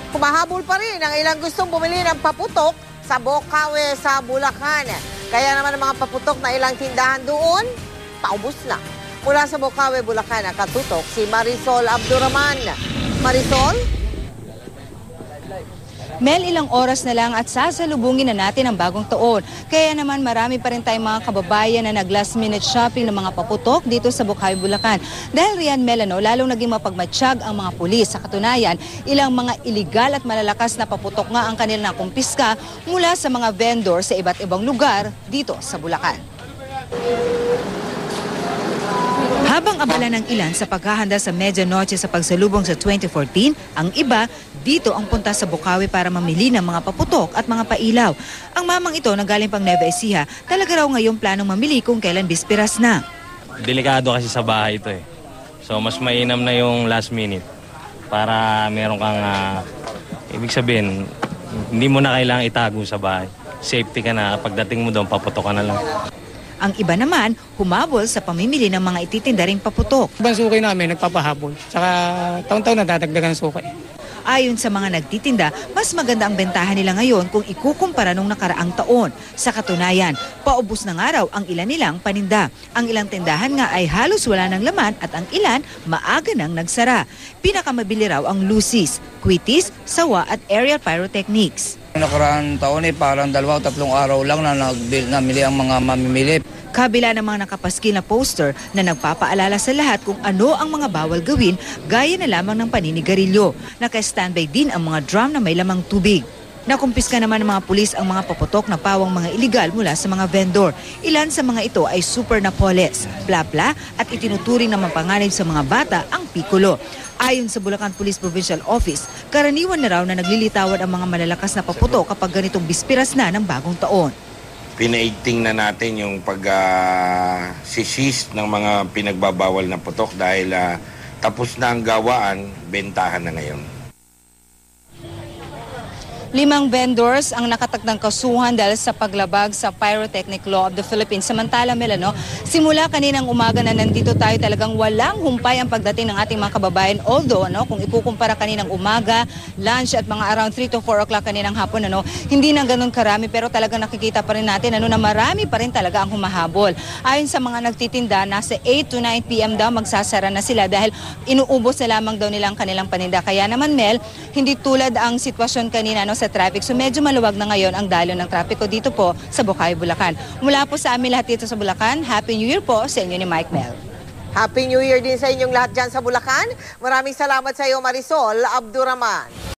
Humahabol pa rin ang ilang gustong bumili ng paputok sa Bocaue sa Bulacan. Kaya naman ang mga paputok na ilang tindahan doon, paubos na. Mula sa Bocaue, Bulacan, nakatutok si Marisol Abduraman. Marisol? Mel, ilang oras na lang at sasalubungin na natin ang bagong taon. Kaya naman marami pa rin tayong mga kababayan na nag-last minute shopping ng mga paputok dito sa Bocaue, Bulacan. Dahil riyan, Mel, lalong naging mapagmatsyag ang mga pulis. Sa katunayan, ilang mga iligal at malalakas na paputok nga ang kanilang nakumpiska mula sa mga vendor sa iba't ibang lugar dito sa Bulacan. Habang abala ng ilan sa paghahanda sa medianoche sa pagsalubong sa 2014, ang iba dito ang punta sa Bocaue para mamili ng mga paputok at mga pailaw. Ang mamang ito na galing pang Nueva Ecija, talaga raw ngayong planong mamili kung kailan bispiras na. Delikado kasi sa bahay ito eh. So mas mainam na yung last minute para meron kang, ibig sabihin, hindi mo na kailangang itago sa bahay. Safety ka na, pagdating mo doon, paputok ka na lang. Ang iba naman, humabol sa pamimili ng mga ititinda ring paputok. Ibang suki namin, nagpapahabol. Saka taon-taon nadadagdagan ng suki. Ayon sa mga nagtitinda, mas maganda ang bentahan nila ngayon kung ikukumpara nung nakaraang taon. Sa katunayan, paubos ng araw ang ilan nilang paninda. Ang ilang tindahan nga ay halos wala ng laman at ang ilan maaga nang nagsara. Pinakamabili raw ang Lucy's, Quitis, Sawa at Aerial Pyrotechnics. Nakaraang taon parang 2 o 3 araw lang na namili ang mga mamimili. Kabila ng mga nakapaskil na poster na nagpapaalala sa lahat kung ano ang mga bawal gawin, gaya na lamang ng paninigarilyo. Naka-standby din ang mga drum na may lamang tubig. Nakumpiska naman ng mga pulis ang mga paputok na pawang mga iligal mula sa mga vendor. Ilan sa mga ito ay Super Napoles, Bla-Bla at itinuturing na mapanganib sa mga bata ang Piccolo. Ayon sa Bulacan Police Provincial Office, karaniwan na raw na naglilitawad ang mga malalakas na paputok kapag ganitong bispiras na ng bagong taon. Pinaigting na natin yung pag-sisist ng mga pinagbabawal na putok dahil tapos na ang gawaan, bentahan na ngayon. 5 vendors ang nakatakdang kasuhan dahil sa paglabag sa Pyrotechnic Law of the Philippines. Samantala, Mel, simula kaninang umaga na nandito tayo, talagang walang humpay ang pagdating ng ating mga kababayan. Although, kung ikukumpara kaninang umaga, lunch at mga around 3 to 4 o'clock kaninang hapon, hindi na ganun karami, pero talagang nakikita pa rin natin na marami pa rin talaga ang humahabol. Ayon sa mga nagtitinda, nasa 8 to 9 p.m. daw magsasara na sila dahil inuubos na lamang daw nilang kanilang paninda. Kaya naman, Mel, hindi tulad ang sitwasyon kanina sa traffic. So medyo maluwag na ngayon ang daloy ng trapiko dito po sa Bocaue, Bulacan. Mula po sa amin lahat dito sa Bulacan, Happy New Year po sa inyo ni Mike Mel. Happy New Year din sa inyong lahat dyan sa Bulacan. Maraming salamat sa iyo, Marisol Abduraman.